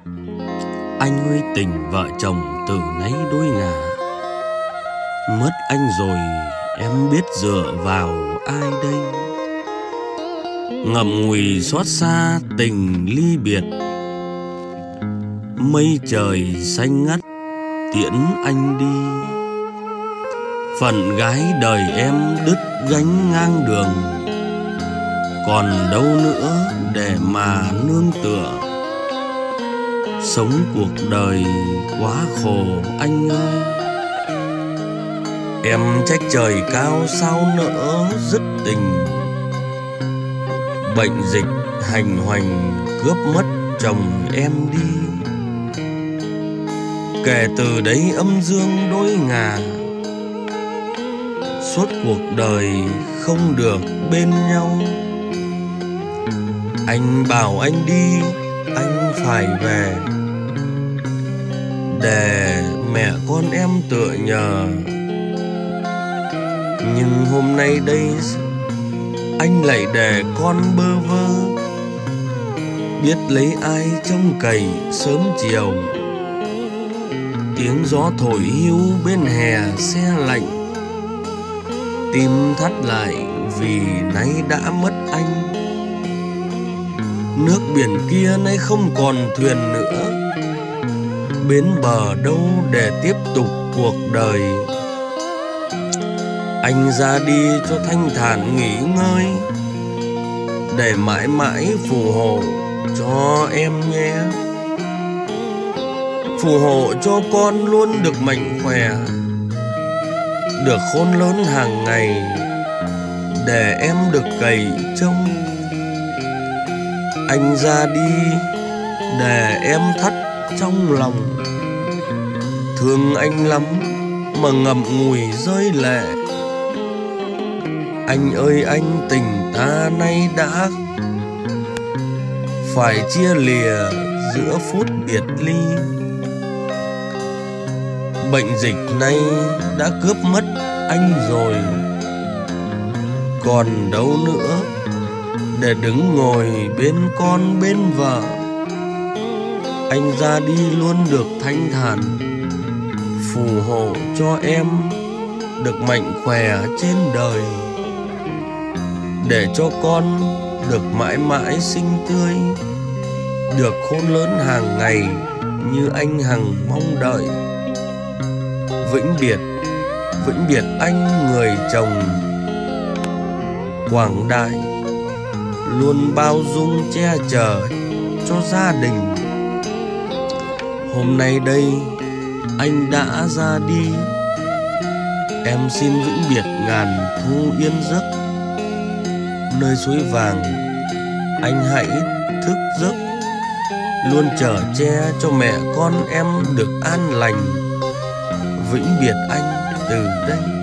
Anh ơi tình vợ chồng từ nấy đôi ngả, mất anh rồi em biết dựa vào ai đây. Ngậm ngùi xót xa tình ly biệt, mây trời xanh ngắt tiễn anh đi. Phận gái đời em đứt gánh ngang đường, còn đâu nữa để mà nương tựa. Sống cuộc đời quá khổ anh ơi, em trách trời cao sao nỡ dứt tình. Bệnh dịch hành hoành cướp mất chồng em đi, kể từ đấy âm dương đôi ngả. Suốt cuộc đời không được bên nhau, anh bảo anh đi anh phải về, để mẹ con em tựa nhờ. Nhưng hôm nay đây anh lại để con bơ vơ, biết lấy ai trông cày sớm chiều. Tiếng gió thổi hiu bên hè se lạnh, tim thắt lại vì nay đã mất anh. Nước biển kia nay không còn thuyền nữa, bến bờ đâu để tiếp tục cuộc đời. Anh ra đi cho thanh thản nghỉ ngơi, để mãi mãi phù hộ cho em nhé. Phù hộ cho con luôn được mạnh khỏe, được khôn lớn hàng ngày, để em được cày trông. Anh ra đi để em thắt trong lòng, thương anh lắm mà ngậm ngùi rơi lệ. Anh ơi anh, tình ta nay đã phải chia lìa giữa phút biệt ly. Bệnh dịch nay đã cướp mất anh rồi, còn đâu nữa để đứng ngồi bên con bên vợ. Anh ra đi luôn được thanh thản, phù hộ cho em được mạnh khỏe trên đời, để cho con được mãi mãi xinh tươi, được khôn lớn hàng ngày như anh hằng mong đợi. Vĩnh biệt anh người chồng quảng đại, luôn bao dung che chở cho gia đình. Hôm nay đây anh đã ra đi, em xin vĩnh biệt ngàn thu yên giấc. Nơi suối vàng anh hãy thức giấc, luôn chở che cho mẹ con em được an lành. Vĩnh biệt anh từ đây.